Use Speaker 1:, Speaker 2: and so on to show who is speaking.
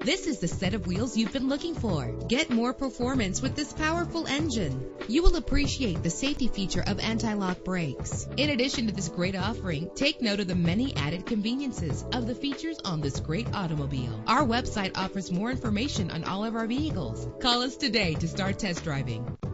Speaker 1: This is the set of wheels you've been looking for. Get more performance with this powerful engine. You will appreciate the safety feature of anti-lock brakes. In addition to this great offering, take note of the many added conveniences of the features on this great automobile. Our website offers more information on all of our vehicles. Call us today to start test driving.